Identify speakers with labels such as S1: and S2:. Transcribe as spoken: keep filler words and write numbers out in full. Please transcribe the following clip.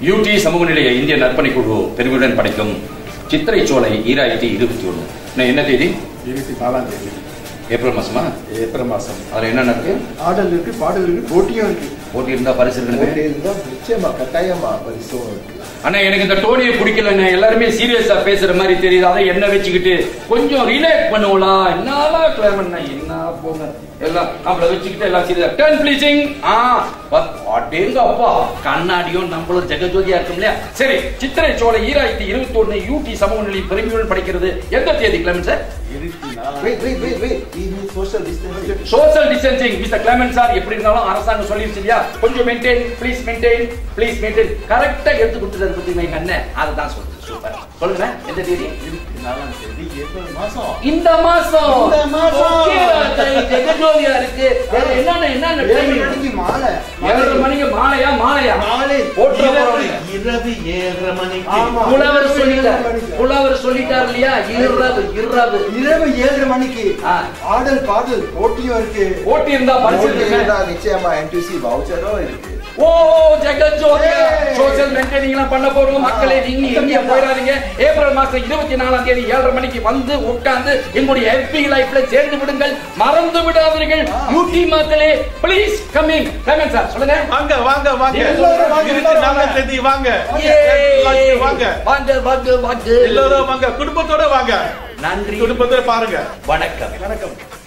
S1: யூடி சமூக நிலைய இந்திய நற்பணி குழு பெருமையுடன் படைக்கும் சித்திரை சோலை ஈராயிரத்தி இருபத்தி ஒன்று என்ன தேதி?
S2: இருபத்தி நாலாம் தேதி
S1: ஏப்ரல் மாசமா?
S2: ஏப்ரல் மாசம்.
S1: அதுல என்ன இருக்கு?
S2: ஆடல் இருக்கு, பாடல் இருக்கு, போட்டியும் இருக்கு.
S1: போட்டி இருந்தா பரிசு இருக்கு.
S2: இருந்தா நிச்சயமா கட்டாயமா பரிசும் இருக்கு.
S1: ஆனா எனக்கு இந்த டோனியை பிடிக்கலங்க. எல்லாருமே சீரியஸா பேசுற மாதிரி தெரியுது. அதை என்ன வச்சுக்கிட்டு கொஞ்சம் ரிலேட் பண்ணுவோம்லா. என்னால கிளம்புனா என்ன போங்க எல்லாம் நம்மள வச்சுக்கிட்டு எல்லாம் சீரியஸா டர்ன் ப்ளீசிங். ஆ அடேங்க அப்பா, கண்ணாடியும் நம்மளும் ஜெகஜோதியா இருக்கும் இல்லையா? சரி, சித்திரை சோலை ஈராயிரத்தி இருபத்தி ஒன்னு யூடி சமூக நிலை பெருமையுடன் படிக்கிறது எந்த தேதி கிளம்பன் சார்? சோஷியல் டிஸ்டன்சிங் மிஸ்டர் கிளமன் சார். எப்படி இருந்தாலும் அரசாங்கம் சொல்லிருச்சு இல்லையா, கொஞ்சம் maintain please maintain please maintain. கரெக்டா எடுத்து கொடுத்துட்டு பத்தி எங்க அண்ணன் அதை தான் சொல்லுங்க. சூப்பர். சொல்லுங்க எந்த தேதி?
S2: இருபத்தி நாலாம் தேதி ஏப்ரல் மாசம்.
S1: இந்த மாசம்
S2: இந்த மாசம்
S1: ஜெகஜோதியா இருக்கு. வேற என்னென்ன என்னென்ன டைமிங்?
S2: மணிக்கு மாலை
S1: ஏழரை மணிக்கு மாலையா? மாலையா?
S2: மாலை
S1: போட்டு
S2: இரவு ஏழரை மணிக்கு.
S1: புலவர் சொல்லிட்டார் புலவர் சொல்லிட்டார் இல்லையா? இரவு இரவு
S2: இரவு ஏழரை மணிக்கு ஆடல் பாடல் போட்டியும் இருக்கு.
S1: போட்டி இருந்தா பரிசு இருக்கு.
S2: நிச்சயமா என்டிசி வவுச்சரும் இருக்கு.
S1: ஓ ஜெகஜோதியா சோஷியல் மெயின்டைனிங் எல்லாம் பண்ண போறோம். மக்களே நீங்க எங்கேயும் போயிடாதீங்க. ஏப்ரல் மாசம் இருபத்தி நாலாம் தேதி ஏழரை மணிக்கு வந்து உட்கார்ந்து எங்களுடைய எஃபி லைஃப்ல சேர்ந்து விடுங்கள். மறந்து விடாதீர்கள் யூடி மக்களே. Please coming. கமிங் சார் சொல்லுங்க.
S3: வாங்க வாங்க வாங்க இருபத்தி நாலாம் தேதி வாங்க வாங்க
S1: வாங்க வாங்க வாங்க
S3: எல்லாரும் வாங்க, குடும்பத்தோட வாங்க.
S1: நன்றி.
S3: குடும்பத்தோட பாருங்க.
S1: வணக்கம்.
S2: வணக்கம்.